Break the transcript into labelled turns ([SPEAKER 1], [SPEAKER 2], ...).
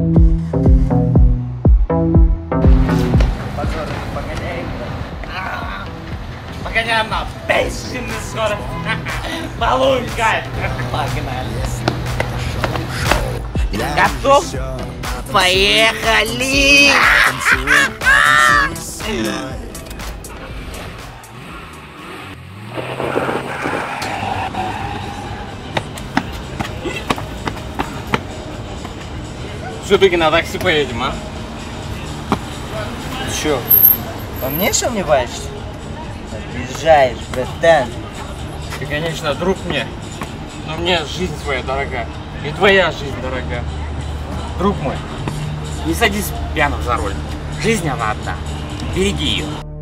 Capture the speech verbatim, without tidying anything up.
[SPEAKER 1] Погоняем на бешеную скорость. Полунька. Погнали. Готов? Поехали! Все-таки на такси поедем, а?
[SPEAKER 2] Че, по мне сомневаешься? Обижаешь, братан.
[SPEAKER 1] Ты, конечно, друг мне, но мне жизнь своя дорога. И твоя жизнь дорога. Друг мой, не садись пьяным за руль. Жизнь она одна. Береги ее.